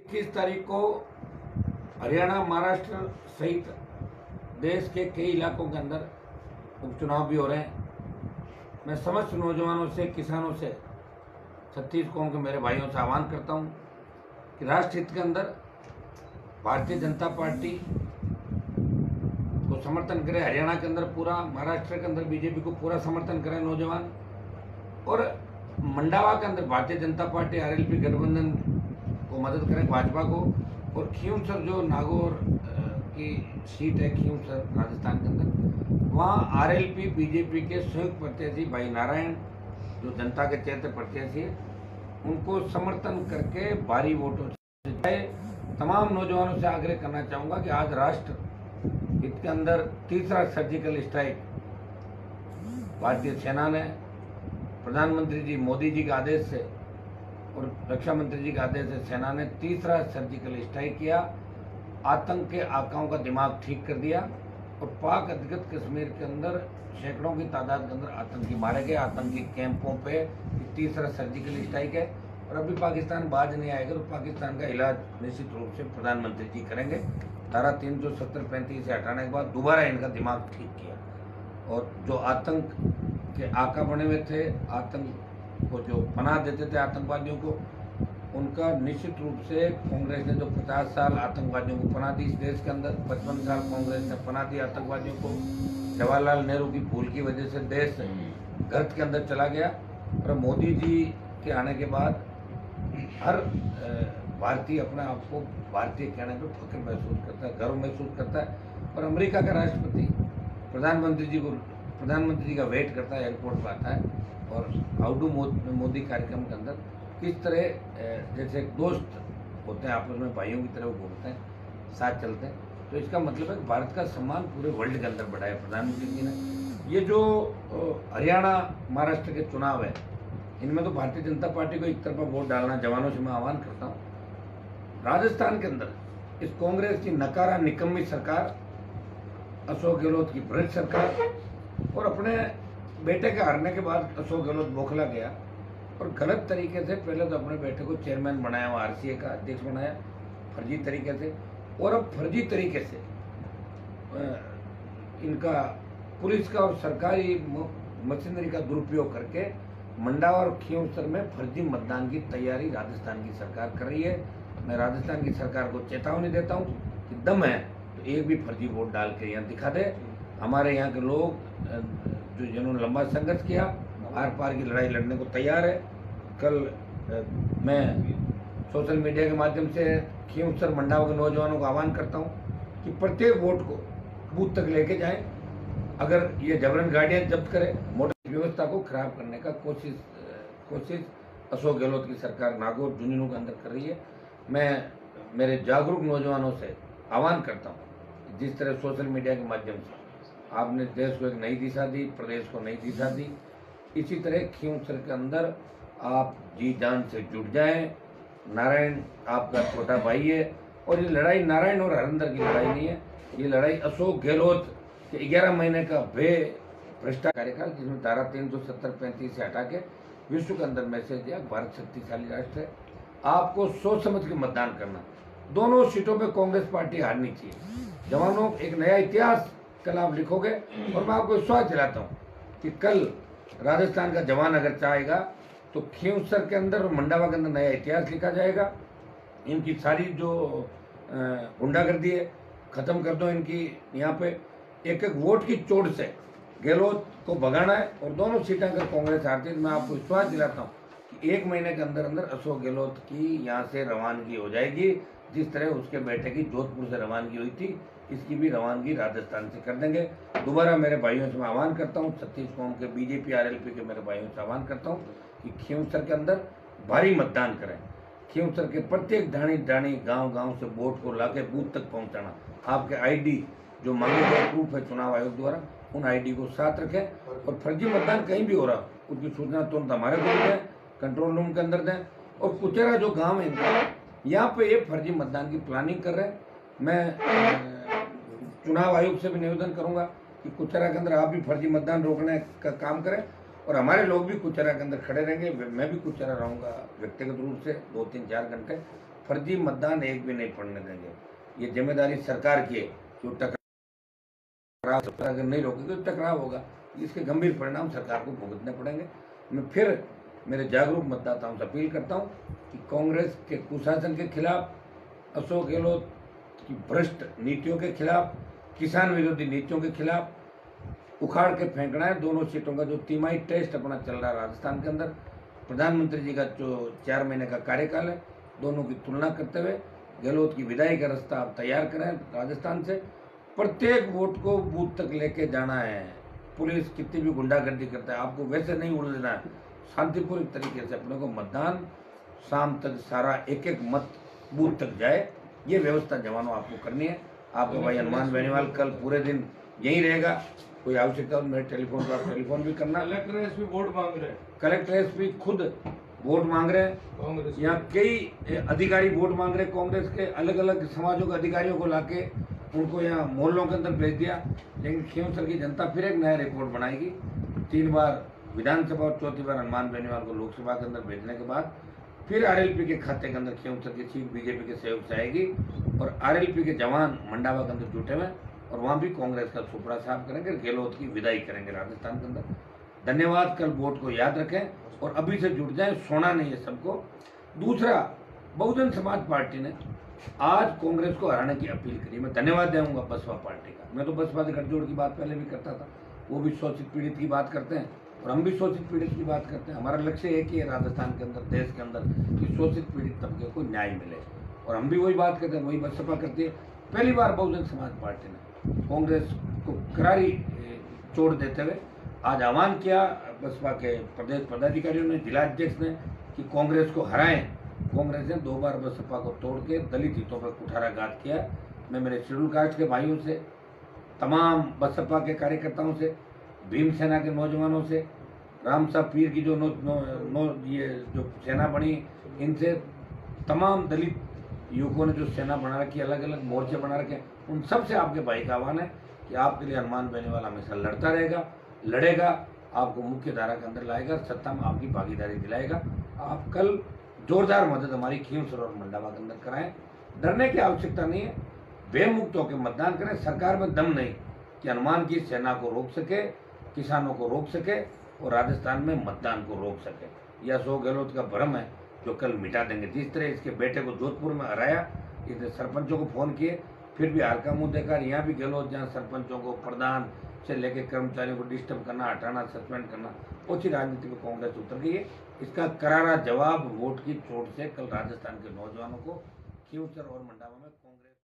21 तारीख को हरियाणा, महाराष्ट्र सहित देश के कई इलाकों के अंदर उपचुनाव भी हो रहे हैं। मैं समस्त नौजवानों से, किसानों से, छत्तीस कौम के मेरे भाइयों से आह्वान करता हूं कि राष्ट्र हित के अंदर भारतीय जनता पार्टी को समर्थन करें। हरियाणा के अंदर पूरा, महाराष्ट्र के अंदर बीजेपी को पूरा समर्थन करें नौजवान, और मंडावा के अंदर भारतीय जनता पार्टी आरएलपी गठबंधन को मदद करें, भाजपा को। और खींवसर जो नागौर की सीट है, खींवसर राजस्थान के अंदर, वहाँ आरएलपी बीजेपी के संयुक्त प्रत्याशी भाई नारायण, जो जनता के चेहरे प्रत्याशी है, उनको समर्थन करके भारी वोटों से तमाम नौजवानों से आग्रह करना चाहूँगा कि आज राष्ट्र हित के अंदर तीसरा सर्जिकल स्ट्राइक भारतीय सेना ने प्रधानमंत्री जी मोदी जी के आदेश से और रक्षा मंत्री जी के आदेश से सेना ने तीसरा सर्जिकल स्ट्राइक किया। आतंक के आकाओं का दिमाग ठीक कर दिया और पाक अधिकृत कश्मीर के अंदर सैकड़ों की तादाद के अंदर आतंकी मारे गए। आतंकी कैंपों पे तीसरा सर्जिकल स्ट्राइक है और अभी पाकिस्तान बाज नहीं आएगा तो पाकिस्तान का इलाज निश्चित रूप से प्रधानमंत्री जी करेंगे। धारा 370-35 से हटाने के बाद दोबारा इनका दिमाग ठीक किया और जो आतंक के आका बने हुए थे, आतंक को जो पनाह देते थे आतंकवादियों को, उनका निश्चित रूप से कांग्रेस ने जो 50 साल आतंकवादियों को पनाह दी इस देश के अंदर, 55 साल कांग्रेस ने पनाह दी आतंकवादियों को। जवाहरलाल नेहरू की भूल की वजह से देश गर्त के अंदर चला गया और मोदी जी के आने के बाद हर भारतीय अपने आप को भारतीय कहने पर फख्र महसूस करता है, गर्व महसूस करता है। और अमेरिका का राष्ट्रपति प्रधानमंत्री जी का वेट करता है, एयरपोर्ट पर आता है और हाउ डू मोदी कार्यक्रम के अंदर किस तरह जैसे एक दोस्त होते हैं आपस में, भाइयों की तरह घूमते हैं, साथ चलते हैं। तो इसका मतलब है कि भारत का सम्मान पूरे वर्ल्ड के अंदर बढ़ाया प्रधानमंत्री जी ने। ये जो हरियाणा, महाराष्ट्र के चुनाव है, इनमें तो भारतीय जनता पार्टी को एक तरफा वोट डालना, जवानों से मैं आह्वान करता हूँ। राजस्थान के अंदर इस कांग्रेस की नकारा निकम्मी सरकार, अशोक गहलोत की भ्रष्ट सरकार, और अपने बेटे के हारने के बाद अशोक गहलोत बौखला गया और गलत तरीके से पहले तो अपने बेटे को चेयरमैन बनाया, वहाँ आरसीए का अध्यक्ष बनाया फर्जी तरीके से, और अब फर्जी तरीके से इनका पुलिस का और सरकारी मशीनरी का दुरुपयोग करके मंडावा और खींवसर में फर्जी मतदान की तैयारी राजस्थान की सरकार कर रही है। मैं राजस्थान की सरकार को चेतावनी देता हूँ कि दम है तो एक भी फर्जी वोट डाल के यहाँ दिखा दे। हमारे यहाँ के लोग जिन्होंने लंबा संघर्ष किया, आर पार की लड़ाई लड़ने को तैयार है। कल मैं सोशल मीडिया के माध्यम से खींवसर, मंडावा के नौजवानों को आह्वान करता हूँ कि प्रत्येक वोट को बूथ तक लेके जाएं। अगर ये जबरन गाड़ियाँ जब्त करे, मोटर व्यवस्था को खराब करने का कोशिश अशोक गहलोत की सरकार नागौर, झुंझुनू के अंदर कर रही है। मैं मेरे जागरूक नौजवानों से आह्वान करता हूँ, जिस तरह सोशल मीडिया के माध्यम से आपने देश को एक नई दिशा दी, प्रदेश को नई दिशा दी, इसी तरह खींवसर के अंदर आप जी जान से जुट जाएं। नारायण आपका छोटा भाई है और ये लड़ाई नारायण और हरिंदर की लड़ाई नहीं है, ये लड़ाई अशोक गहलोत के 11 महीने का भ्रष्टाचार कार्यकाल, जिसमें धारा 370-35 से हटा के विश्व के अंदर मैसेज दिया भारत शक्तिशाली राष्ट्र है, आपको सोच समझ के मतदान करना। दोनों सीटों पे कांग्रेस पार्टी हारनी चाहिए। जवानों, एक नया इतिहास कल आप लिखोगे और मैं आपको विश्वास दिलाता हूँ कि कल राजस्थान का जवान अगर चाहेगा तो खींवसर के अंदर और मंडावा के अंदर नया इतिहास लिखा जाएगा। इनकी सारी जो गुंडागर्दी है खत्म कर दो। इनकी यहाँ पे एक एक वोट की चोट से गहलोत को भगाना है और दोनों सीटें अगर कांग्रेस हारती है तो मैं आपको विश्वास दिलाता हूँ कि 1 महीने के अंदर अंदर अशोक गहलोत की यहाँ से रवानगी हो जाएगी। जिस तरह उसके बेटे की जोधपुर से रवानगी हुई थी, इसकी भी रवानगी राजस्थान से कर देंगे। दोबारा मेरे भाइयों से मैं आह्वान करता हूँ, छत्तीस कौम के बीजेपी आरएलपी के मेरे भाइयों से आह्वान करता हूँ कि खींवसर के अंदर भारी मतदान करें। खींवसर के प्रत्येक ढाणी गांव से वोट को लाके बूथ तक पहुंचाना। आपके आईडी जो मांगे गए प्रूफ है चुनाव आयोग द्वारा, उन आईडी को साथ रखें और फर्जी मतदान कहीं भी हो रहा उसकी सूचना तुरंत हमारे को दें, कंट्रोल रूम के अंदर दें। और कुचेरा जो गांव है इनका, यहाँ पे ये फर्जी मतदान की प्लानिंग कर रहे हैं। मैं चुनाव आयोग से भी निवेदन करूंगा कि कुचेरा के अंदर आप भी फर्जी मतदान रोकने का काम करें और हमारे लोग भी कुचेरा के अंदर खड़े रहेंगे। मैं भी कुचेरा रहूंगा व्यक्तिगत रूप से 2-3-4 घंटे। फर्जी मतदान एक भी नहीं पड़ने देंगे। ये जिम्मेदारी सरकार की है। जो टकराव अगर नहीं रोकेगी तो टकराव होगा, इसके गंभीर परिणाम सरकार को भुगतने पड़ेंगे। मैं फिर मेरे जागरूक मतदाताओं से अपील करता हूँ कि कांग्रेस के कुशासन के खिलाफ, अशोक गहलोत की भ्रष्ट नीतियों के खिलाफ, किसान विरोधी नीतियों के खिलाफ उखाड़ के फेंकना है। दोनों सीटों का जो तिमाही टेस्ट अपना चल रहा है राजस्थान के अंदर, प्रधानमंत्री जी का जो 4 महीने का कार्यकाल है, दोनों की तुलना करते हुए गहलोत की विदाई का रास्ता आप तैयार करें राजस्थान से। प्रत्येक वोट को बूथ तक लेके जाना है। पुलिस कितनी भी गुंडागर्दी करता है, आपको वैसे नहीं उड़ देना है। शांतिपूर्ण तरीके से अपने को मतदान, शाम तक सारा एक एक मत बूथ तक जाए, ये व्यवस्था जवानों आपको करनी है। आपका भाई हनुमान बेनीवाल कल पूरे दिन यहीं रहेगा। कोई आवश्यकता हो मेरे टेलीफोन पर आप टेलीफोन भी करना। कलेक्टर एसपी वोट मांग रहे हैं, कलेक्टर एसपी खुद वोट मांग रहे हैं। यहाँ कई अधिकारी वोट मांग रहे हैं। कांग्रेस के अलग अलग समाजों के अधिकारियों को लाके उनको यहाँ मोहल्लों के अंदर भेज दिया। लेकिन खींवसर की जनता फिर एक नया रिकॉर्ड बनाएगी। 3 बार विधानसभा और 4थी बार हनुमान बेनीवाल को लोकसभा के अंदर भेजने के बाद फिर आरएलपी के खाते के अंदर खींवसर की सीट बीजेपी के सहयोग से आएगी और आरएलपी के जवान मंडावा के अंदर जुटे हुए और वहाँ भी कांग्रेस का सुपड़ा साफ करेंगे, गहलोत की विदाई करेंगे राजस्थान के अंदर। धन्यवाद। कल वोट को याद रखें और अभी से जुट जाएं, सोना नहीं है सबको। दूसरा, बहुजन समाज पार्टी ने आज कांग्रेस को हराने की अपील करी। मैं धन्यवाद दूंगा बसपा पार्टी का। मैं तो बसपा से गठजोड़ की बात पहले भी करता था, वो भी शोषित पीड़ित की बात करते हैं और हम भी शोषित पीड़ित की बात करते हैं। हमारा लक्ष्य एक ही है राजस्थान के अंदर, देश के अंदर, कि शोषित पीड़ित तबके को न्याय मिले और हम भी वही बात करते हैं, वही बसपा करती है। पहली बार बहुजन समाज पार्टी ने कांग्रेस को करारी चोट देते हुए आज आह्वान किया बसपा के प्रदेश पदाधिकारियों ने, जिलाध्यक्ष ने, कि कांग्रेस को हराएं। कांग्रेस ने 2 बार बसपा को तोड़ के दलित हितों पर कुठाराघात किया। मैं मेरे शेड्यूल कास्ट के भाइयों से, तमाम बसपा के कार्यकर्ताओं से, भीमसेना के नौजवानों से, रामसा पीर की जो ये जो सेना बनी, इनसे, तमाम दलित युवकों ने जो सेना बना रखी, अलग अलग मोर्चे बना रखे, उन सब से आपके भाई का आह्वान है कि आपके लिए हनुमान बेनीवाल हमेशा लड़ता रहेगा, लड़ेगा, आपको मुख्य धारा के अंदर लाएगा, सत्ता में आपकी भागीदारी दिलाएगा। आप कल जोरदार मदद हमारी खींवसर और मंडावा के अंदर कराएं। डरने की आवश्यकता नहीं है, बेमुक्त होकर मतदान करें। सरकार में दम नहीं कि हनुमान की सेना को रोक सके, किसानों को रोक सके और राजस्थान में मतदान को रोक सके। यह अशोक गहलोत का भ्रम है जो कल मिटा देंगे। जिस तरह इसके बेटे को जोधपुर में हराया, इसने सरपंचों को फोन किए, फिर भी हार का मुंह देखा। यहाँ भी गहलोत जहाँ सरपंचों को, प्रधान से लेकर कर्मचारियों को डिस्टर्ब करना, हटाना, सस्पेंड करना, ओछी राजनीति में कांग्रेस उतर गई है। इसका करारा जवाब वोट की चोट से कल राजस्थान के नौजवानों को खींवसर और मंडावा में कांग्रेस